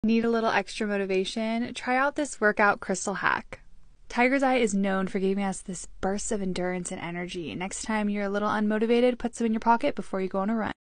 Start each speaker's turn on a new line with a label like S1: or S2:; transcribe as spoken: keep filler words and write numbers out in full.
S1: Need a little extra motivation? Try out this workout crystal hack. Tiger's Eye is known for giving us this burst of endurance and energy. Next time you're a little unmotivated, put some in your pocket before you go on a run.